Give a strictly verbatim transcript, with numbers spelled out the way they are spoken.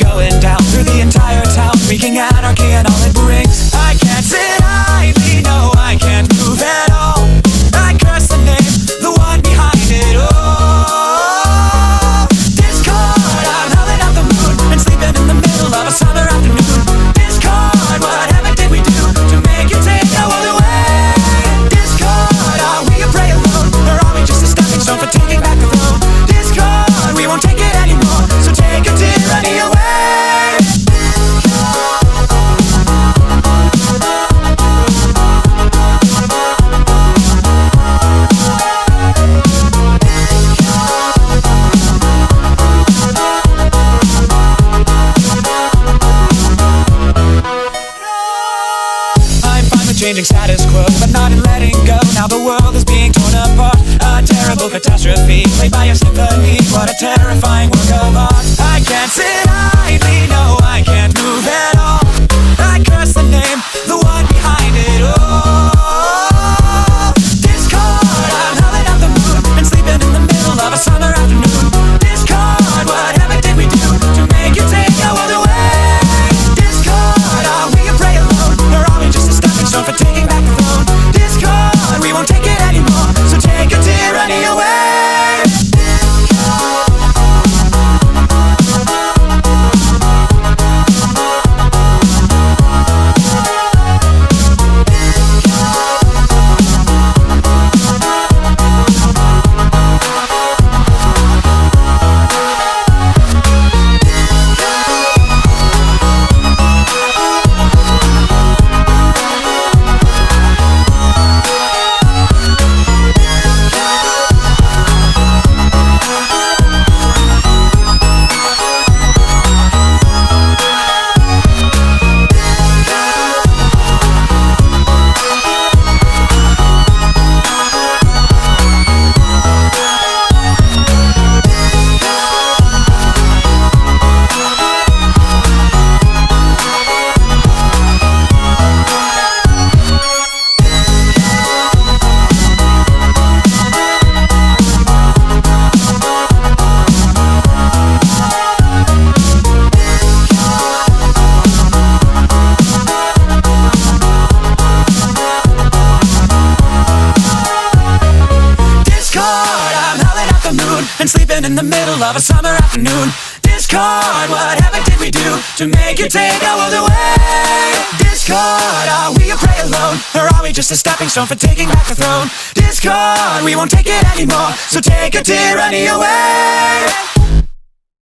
going down through the entire town, wreaking anarchy and all it brings. I can't sit idly, no, I can't move at all. I curse the name, the one behind it all. Discord, I'm howling out the moon and sleeping in the middle of a summer afternoon. Discord, whatever did we do to make you take our world away? Discord, are we a prey alone, or are we just a stepping stone for taking back the throne? Discord, we won't take it anymore, so take a tyranny away. Changing status quo, but not in letting go. Now the world is being torn apart. A terrible catastrophe played by a symphony. What a terrifying work of art. I can't sit idly, no, I can't move at all. I curse the name, the one behind it all. Discord, I'm howling out the moon and sleeping in the middle of a summer afternoon. Discord, whatever did we do to make you take our world away? Discord, are we a prey alone, or are we just a stepping stone for taking back the throne? Discord, we won't take it anymore, so take a tyranny away. And sleeping in the middle of a summer afternoon. Discord, whatever did we do to make you take our world away? Discord, are we a prey alone, or are we just a stepping stone for taking back the throne? Discord, we won't take it anymore, so take a tyranny away.